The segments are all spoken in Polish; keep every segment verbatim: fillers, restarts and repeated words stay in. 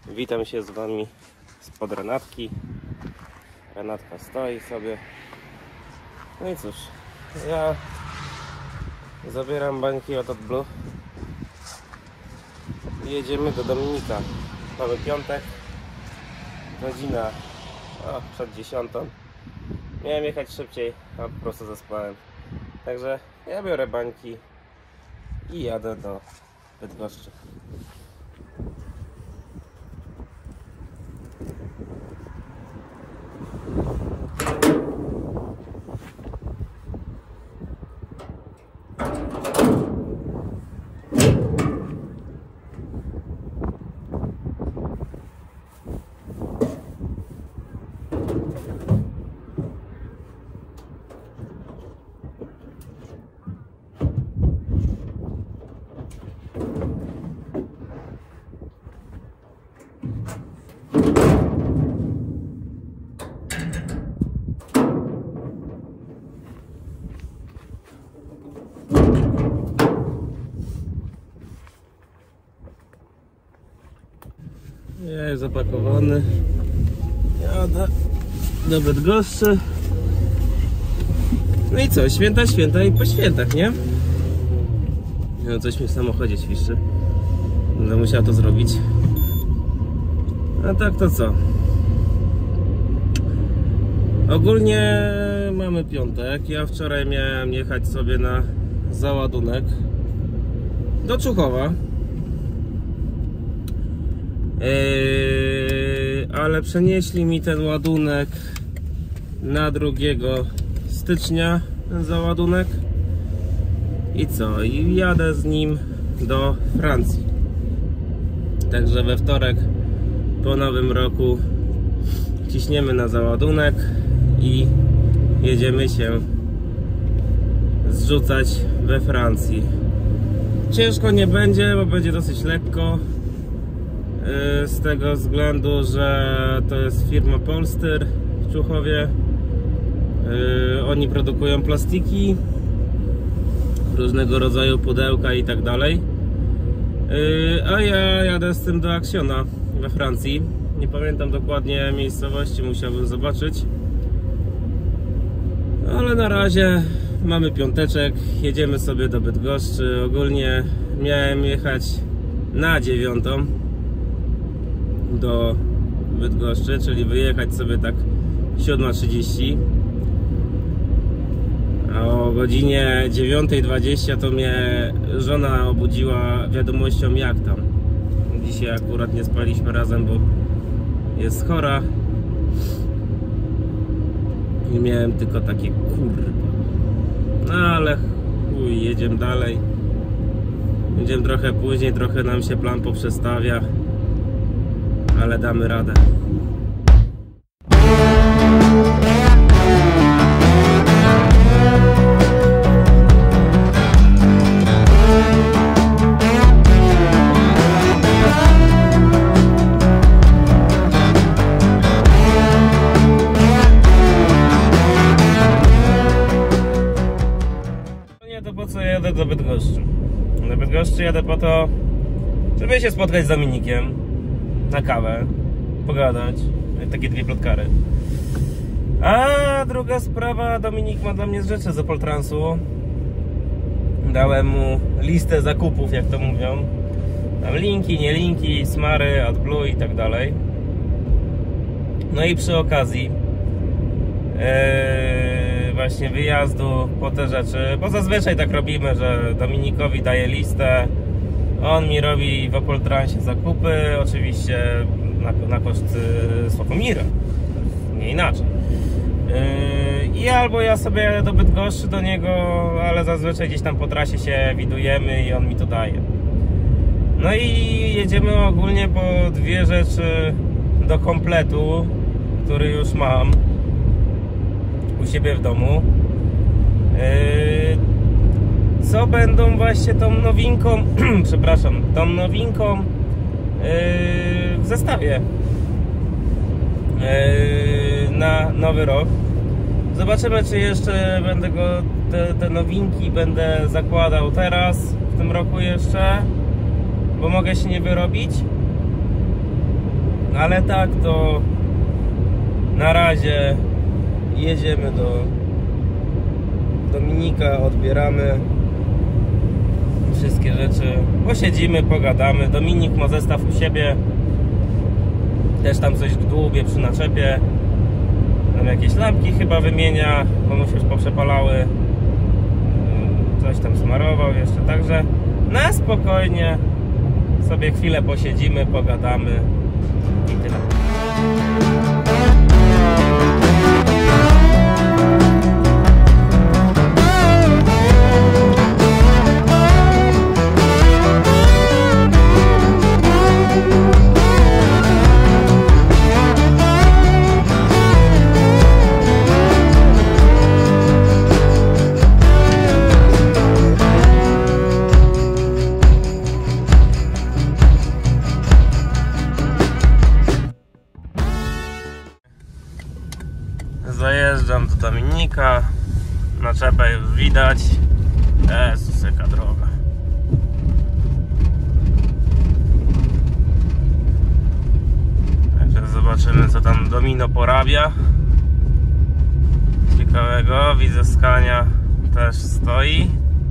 Witam się z wami spod Renatki. Renatka stoi sobie. No i cóż, ja zabieram bańki od AdBlue i jedziemy do Dominika. Mamy piątek, godzina o, przed dziesiątą. Miałem jechać szybciej, a po prostu zaspałem. Także ja biorę bańki i jadę do Bydgoszczy. Ja jest zapakowany. Jadę do Bydgoszczy. No i co? Święta, święta i po świętach, nie? No coś mi w samochodzie świszczy. Będę musiał to zrobić. A tak to co? Ogólnie mamy piątek. Ja wczoraj miałem jechać sobie na załadunek do Czuchowa. Yy, ale przenieśli mi ten ładunek na drugiego stycznia, ten załadunek. I co? I jadę z nim do Francji. Także we wtorek po nowym roku ciśniemy na załadunek i jedziemy się zrzucać we Francji. Ciężko nie będzie, bo będzie dosyć lekko. Z tego względu, że to jest firma Polster w Czuchowie. Yy, oni produkują plastiki, różnego rodzaju pudełka i tak dalej. Yy, a ja jadę z tym do Actiona we Francji. Nie pamiętam dokładnie miejscowości, musiałbym zobaczyć. Ale na razie mamy piąteczek, jedziemy sobie do Bydgoszczy. Ogólnie miałem jechać na dziewiątą do Bydgoszczy, czyli wyjechać sobie tak siódma trzydzieści, a o godzinie dziewiąta dwadzieścia to mnie żona obudziła wiadomością, jak tam. Dzisiaj akurat nie spaliśmy razem, bo jest chora i miałem tylko takie kurwa. No ale chuj, jedziemy dalej. Będziemy trochę później, trochę nam się plan poprzestawia, ale damy radę. Nie, to po co jadę do Bydgoszczy? Do Bydgoszczy jadę po to, żeby się spotkać z Dominikiem na kawę, pogadać, takie dwie plotkary. A druga sprawa, Dominik ma dla mnie rzeczy z Opoltransu. Dałem mu listę zakupów, jak to mówią. Tam linki, nie linki, smary, AdBlue i tak dalej. No i przy okazji yy, właśnie wyjazdu po te rzeczy, bo zazwyczaj tak robimy, że Dominikowi daję listę, on mi robi w Opoltransie zakupy, oczywiście na, na koszt Sławomira, nie inaczej. Yy, I albo ja sobie jadę do Bydgoszczy do niego, ale zazwyczaj gdzieś tam po trasie się widujemy i on mi to daje. No i jedziemy ogólnie po dwie rzeczy do kompletu, który już mam u siebie w domu. Yy, co będą właśnie tą nowinką, przepraszam, tą nowinką yy, w zestawie yy, na nowy rok. Zobaczymy, czy jeszcze będę go, te, te nowinki będę zakładał teraz, w tym roku jeszcze, bo mogę się nie wyrobić. ale tak to na razie jedziemy do Dominika, odbieramy wszystkie rzeczy, posiedzimy, pogadamy. Dominik ma zestaw u siebie, też tam coś dłubie przy naczepie, tam jakieś lampki chyba wymienia, bo mu się już poprzepalały, coś tam smarował jeszcze, także na spokojnie sobie chwilę posiedzimy, pogadamy i tyle. Zajeżdżam do Dominika, naczepę już widać. Jezus, jaka droga. Także zobaczymy, co tam Domino porabia ciekawego. Widzę, Scania też stoi.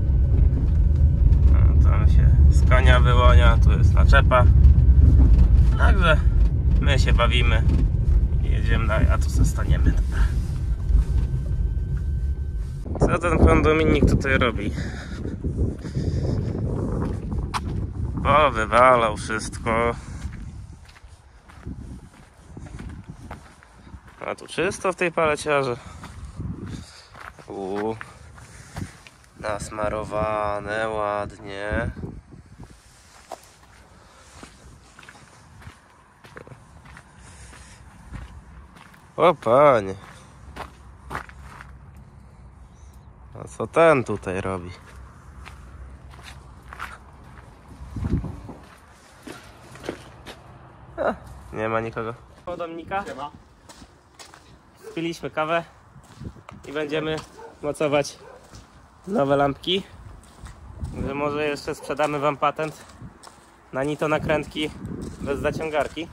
No, tam się Scania wyłania, tu jest naczepa. Także my się bawimy. Jedziemy dalej, a tu zostaniemy. Co ten pan Dominik tutaj robi? O, wywalał wszystko. A tu czysto w tej paleciarze. Uuu, nasmarowane ładnie. O panie, a co ten tutaj robi? A, nie ma nikogo. O, Dominika. Piliśmy kawę i będziemy mocować nowe lampki. Że może jeszcze sprzedamy wam patent na nito nakrętki bez zaciągarki.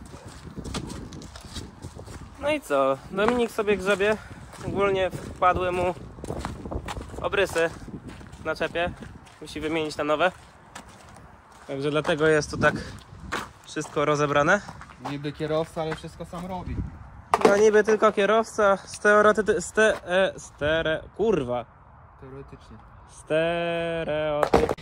No i co? Dominik sobie grzebie. Ogólnie wpadły mu obrysy w naczepie. Musi wymienić na nowe. Także dlatego jest tu tak wszystko rozebrane. Niby kierowca, ale wszystko sam robi. No niby tylko kierowca. Stereotypy... Ste, e, stere... Kurwa. Teoretycznie. Stereotyp...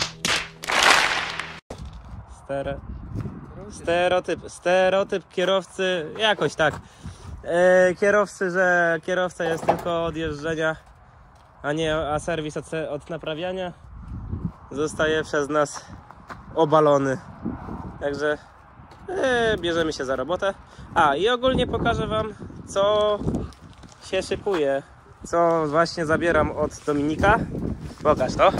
Stere... Stereotyp... Stereotyp kierowcy... Jakoś tak. E, kierowcy, że kierowca jest tylko od jeżdżenia, a nie a serwis od, od naprawiania, zostaje przez nas obalony. Także e, bierzemy się za robotę. A i ogólnie pokażę wam, co się szykuje, co właśnie zabieram od Dominika. Pokaż to.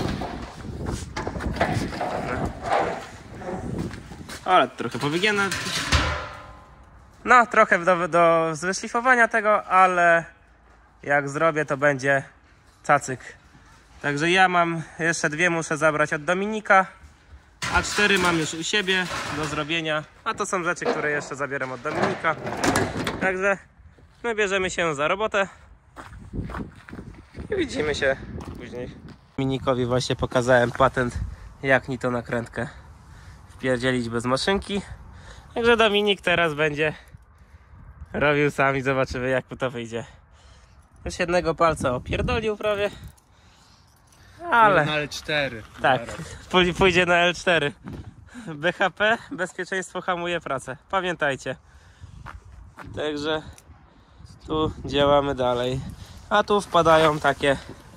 Ale trochę powygięte. No, trochę do, do wyszlifowania tego, ale jak zrobię, to będzie cacyk. Także ja mam jeszcze dwie, muszę zabrać od Dominika, a cztery mam już u siebie do zrobienia. A to są rzeczy, które jeszcze zabieram od Dominika. Także my bierzemy się za robotę i widzimy się później. Dominikowi właśnie pokazałem patent, jak ni to nakrętkę wpierdzielić bez maszynki. Także Dominik teraz będzie robił sam i zobaczymy, jak mu to wyjdzie. Już jednego palca opierdolił prawie. Ale na L cztery. tak, pójdzie na L cztery. B H P, bezpieczeństwo hamuje pracę. Pamiętajcie. Także tu działamy dalej. A tu wpadają takie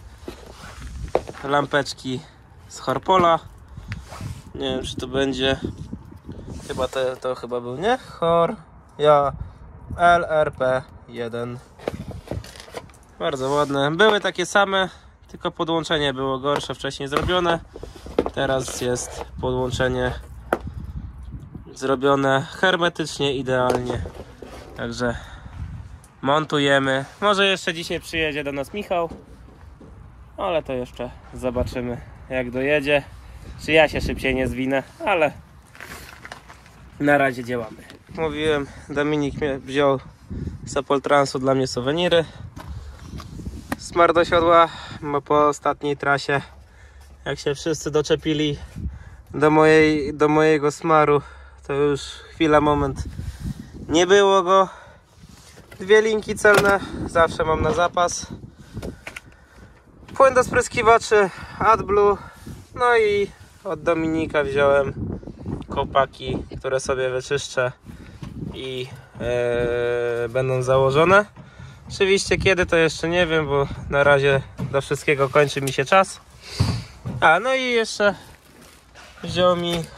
lampeczki z Horpola. Nie wiem, czy to będzie... Chyba to, to chyba był, nie? Hor... Ja... L R P jeden. Bardzo ładne. Były takie same, tylko podłączenie było gorsze wcześniej zrobione. Teraz jest podłączenie zrobione hermetycznie, idealnie. Także montujemy. Może jeszcze dzisiaj przyjedzie do nas Michał, ale to jeszcze zobaczymy, jak dojedzie. Czy ja się szybciej nie zwinę, ale na razie działamy. Mówiłem, Dominik mnie wziął z Opoltransu dla mnie suweniry. Smar do siodła, bo po ostatniej trasie, jak się wszyscy doczepili do, mojej, do mojego smaru, to już chwila, moment nie było go. Dwie linki celne zawsze mam na zapas. Płyn do spryskiwaczy AdBlue. No i od Dominika wziąłem kopaki, które sobie wyczyszczę i yy, będą założone. Oczywiście kiedy to jeszcze nie wiem, bo na razie do wszystkiego kończy mi się czas. A no i jeszcze wziął mi yy,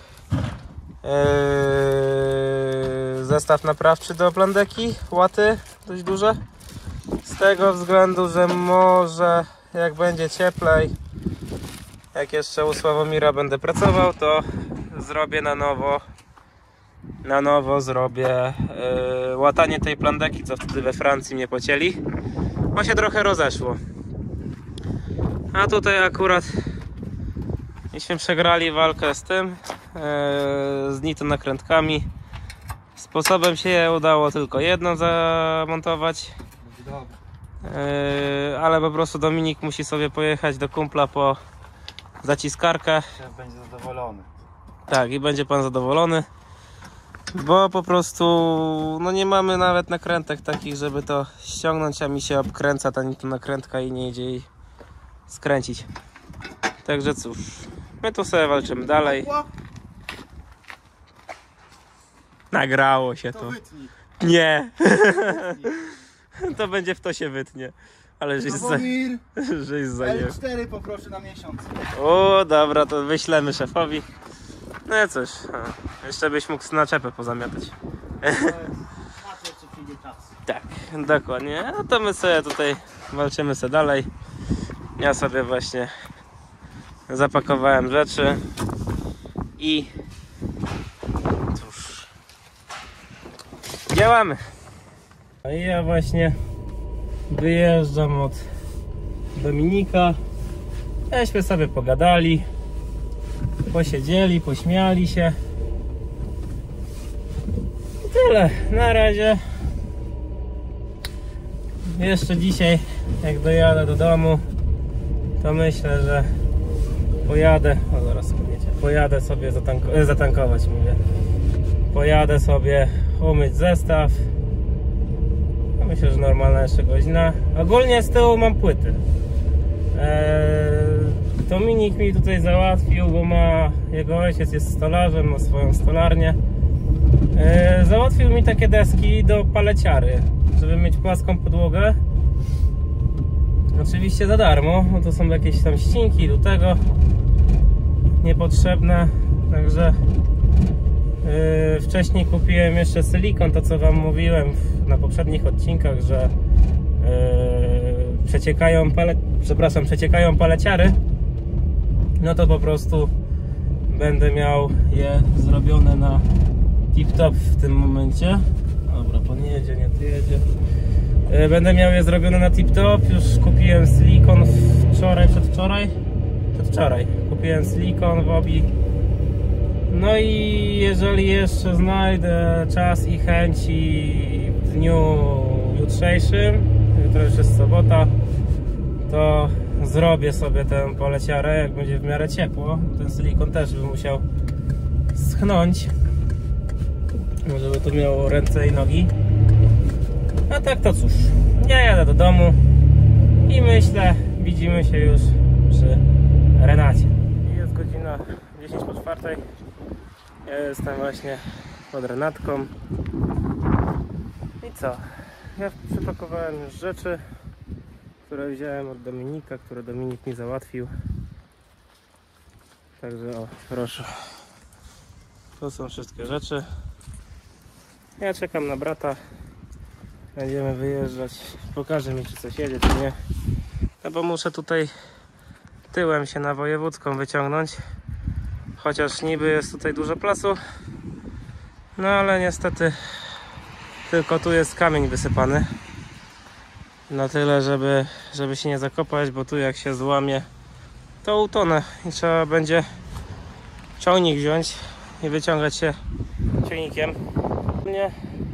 zestaw naprawczy do plandeki, łaty dość duże, z tego względu, że może jak będzie cieplej, jak jeszcze u Sławomira będę pracował, to zrobię na nowo na nowo zrobię yy, łatanie tej plandeki, co wtedy we Francji mnie pocięli, bo się trochę rozeszło. A tutaj akurat myśmy przegrali walkę z tym, yy, z nito nakrętkami. Sposobem się je udało tylko jedno zamontować, yy, ale po prostu Dominik musi sobie pojechać do kumpla po zaciskarkę. Będzie zadowolony. Tak, i będzie pan zadowolony, bo po prostu no nie mamy nawet nakrętek takich, żeby to ściągnąć, a mi się obkręca ta nito nakrętka i nie idzie jej skręcić. Także cóż, my tu sobie walczymy dalej. Nagrało się to. To wytnij. Nie. To będzie w to się wytnie. Ale żeś za... Sławomir, żeś za nie. L cztery poproszę na miesiąc. O, dobra, to wyślemy szefowi. No i cóż, a, jeszcze byś mógł naczepę pozamiatać. Na to jeszcze przyjdzie czas. Tak, dokładnie. No to my sobie tutaj walczymy sobie dalej. Ja sobie właśnie zapakowałem rzeczy i cóż, działamy. No i ja właśnie wyjeżdżam od Dominika. Myśmy sobie pogadali, posiedzieli, pośmiali się. I tyle, na razie. Jeszcze dzisiaj, jak dojadę do domu, to myślę, że pojadę, o zaraz pojedzie, pojadę sobie zatanko zatankować, mówię. Pojadę sobie umyć zestaw. Myślę, że normalna jeszcze godzina. Ogólnie z tyłu mam płyty. Eee, Dominik mi tutaj załatwił, bo ma, jego ojciec jest stolarzem, ma swoją stolarnię. Eee, załatwił mi takie deski do paleciary, żeby mieć płaską podłogę. Oczywiście za darmo, bo to są jakieś tam ścinki do tego niepotrzebne. Także Yy, wcześniej kupiłem jeszcze silikon, to co wam mówiłem w, na poprzednich odcinkach, że yy, przeciekają pale, przepraszam, przeciekają paleciary. No to po prostu będę miał je zrobione na tip-top w tym momencie. Dobra, pan jedzie, nie ty jedzie. Yy, będę miał je zrobione na tip-top. Już kupiłem silikon wczoraj, przedwczoraj. Przedwczoraj kupiłem silikon w obi. No i jeżeli jeszcze znajdę czas i chęci w dniu jutrzejszym, jutro już jest sobota, to zrobię sobie tę poleciarę, jak będzie w miarę ciepło. Ten silikon też by musiał schnąć, żeby to miało ręce i nogi. A tak to cóż, ja jadę do domu i myślę, widzimy się już przy Renacie. Jest godzina dziesięć po czwartej. Ja jestem właśnie pod Renatką. I co? Ja przypakowałem już rzeczy, które wziąłem od Dominika, które Dominik mi załatwił. Także o, proszę. To są wszystkie rzeczy. Ja czekam na brata. Będziemy wyjeżdżać. Pokaże mi, czy coś jedzie, czy nie. No bo muszę tutaj tyłem się na wojewódzką wyciągnąć. Chociaż niby jest tutaj dużo placu. No ale niestety tylko tu jest kamień wysypany. Na tyle, żeby, żeby się nie zakopać, bo tu jak się złamie, to utonę i trzeba będzie ciągnik wziąć i wyciągać się ciągnikiem. Nie.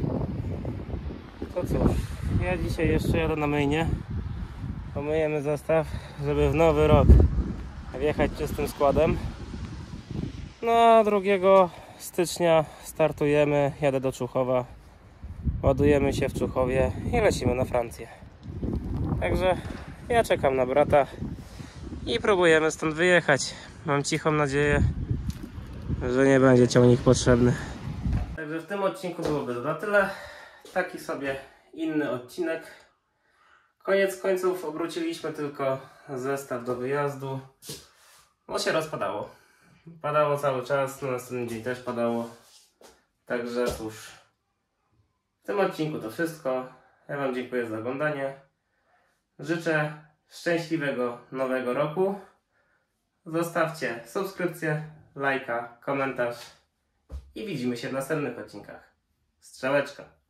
To cóż, ja dzisiaj jeszcze jadę na myjnie. Pomyjemy zestaw, żeby w nowy rok wjechać czystym składem. No a drugiego stycznia startujemy, jadę do Czuchowa, ładujemy się w Czuchowie i lecimy na Francję. Także ja czekam na brata i próbujemy stąd wyjechać. Mam cichą nadzieję, że nie będzie ciągnik potrzebny. Także w tym odcinku byłoby to na tyle. Taki sobie inny odcinek. Koniec końców obróciliśmy tylko zestaw do wyjazdu, bo się rozpadało. Padało cały czas, na następny dzień też padało. Także cóż, w tym odcinku to wszystko. Ja Wam dziękuję za oglądanie. Życzę szczęśliwego nowego roku. Zostawcie subskrypcję, lajka, komentarz i widzimy się w następnych odcinkach. Strzałeczka.